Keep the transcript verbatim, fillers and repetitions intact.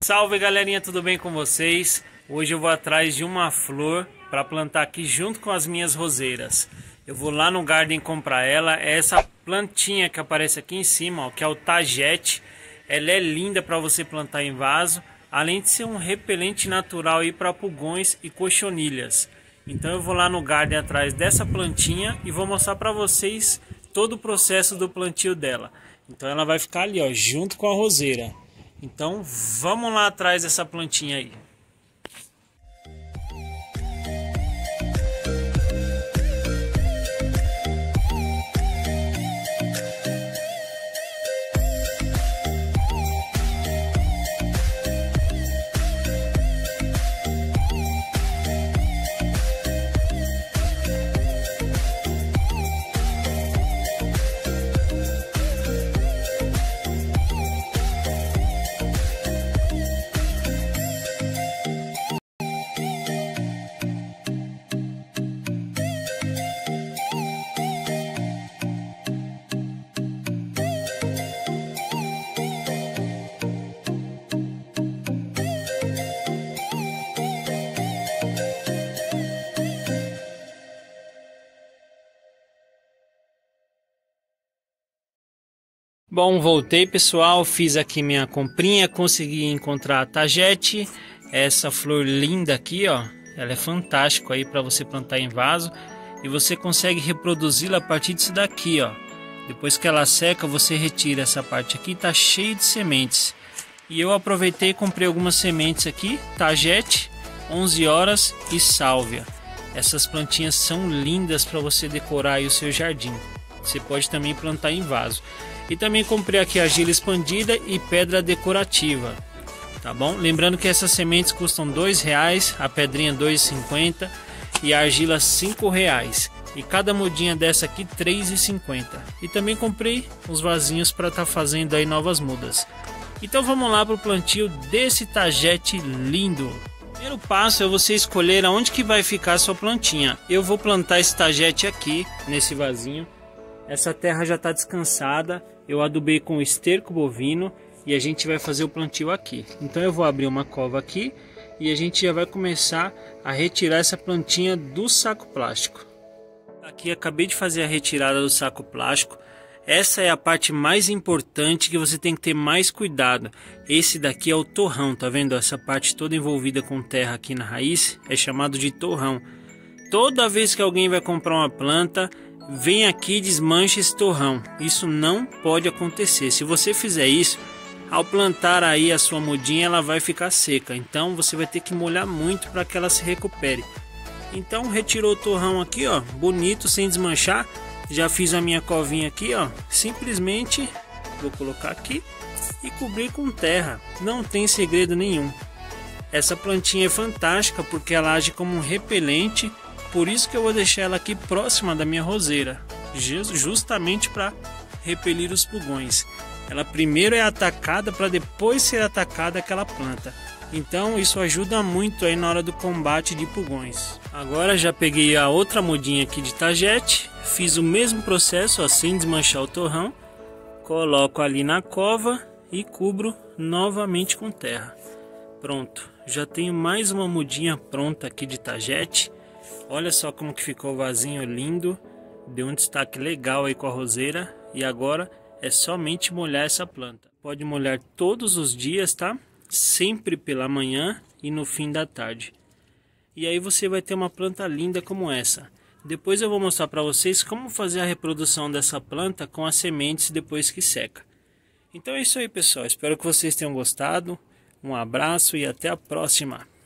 Salve galerinha, tudo bem com vocês? Hoje eu vou atrás de uma flor para plantar aqui junto com as minhas roseiras. Eu vou lá no Garden comprar ela. É essa plantinha que aparece aqui em cima, ó, que é o Tagete. Ela é linda para você plantar em vaso, além de ser um repelente natural para pulgões e cochonilhas. Então eu vou lá no Garden atrás dessa plantinha e vou mostrar para vocês todo o processo do plantio dela. Então ela vai ficar ali, ó, junto com a roseira. Então vamos lá atrás dessa plantinha aí. Bom, voltei pessoal, fiz aqui minha comprinha, consegui encontrar a Tagete, essa flor linda aqui, ó, ela é fantástica aí para você plantar em vaso e você consegue reproduzi-la a partir disso daqui, ó. Depois que ela seca, você retira essa parte aqui, tá cheio de sementes. E eu aproveitei e comprei algumas sementes aqui, Tagete, onze horas e Sálvia. Essas plantinhas são lindas para você decorar aí o seu jardim. Você pode também plantar em vaso. E também comprei aqui argila expandida e pedra decorativa, tá bom? Lembrando que essas sementes custam dois reais, a pedrinha dois e cinquenta e a argila cinco reais. E cada mudinha dessa aqui três e cinquenta. E também comprei os vasinhos para estar tá fazendo aí novas mudas. Então vamos lá para o plantio desse Tagete lindo. O primeiro passo é você escolher aonde que vai ficar a sua plantinha. Eu vou plantar esse Tagete aqui nesse vasinho. Essa terra já está descansada, eu adubei com esterco bovino e a gente vai fazer o plantio aqui. Então eu vou abrir uma cova aqui e a gente já vai começar a retirar essa plantinha do saco plástico. Aqui acabei de fazer a retirada do saco plástico. Essa é a parte mais importante que você tem que ter mais cuidado. Esse daqui é o torrão, tá vendo? Essa parte toda envolvida com terra aqui na raiz é chamado de torrão. Toda vez que alguém vai comprar uma planta, vem aqui e desmancha esse torrão. Isso não pode acontecer. Se você fizer isso, ao plantar aí a sua mudinha, ela vai ficar seca. Então você vai ter que molhar muito para que ela se recupere. Então retirou o torrão aqui, ó, bonito, sem desmanchar. Já fiz a minha covinha aqui, ó. Simplesmente vou colocar aqui e cobrir com terra. Não tem segredo nenhum. Essa plantinha é fantástica porque ela age como um repelente. Por isso que eu vou deixar ela aqui próxima da minha roseira, justamente para repelir os pulgões. Ela primeiro é atacada para depois ser atacada aquela planta. Então isso ajuda muito aí na hora do combate de pulgões. Agora já peguei a outra mudinha aqui de Tagete, fiz o mesmo processo assim, desmanchar o torrão, coloco ali na cova e cubro novamente com terra. Pronto, já tenho mais uma mudinha pronta aqui de Tagete. Olha só como que ficou o vasinho lindo, deu um destaque legal aí com a roseira e agora é somente molhar essa planta. Pode molhar todos os dias, tá? Sempre pela manhã e no fim da tarde. E aí você vai ter uma planta linda como essa. Depois eu vou mostrar para vocês como fazer a reprodução dessa planta com as sementes depois que seca. Então é isso aí pessoal, espero que vocês tenham gostado. Um abraço e até a próxima.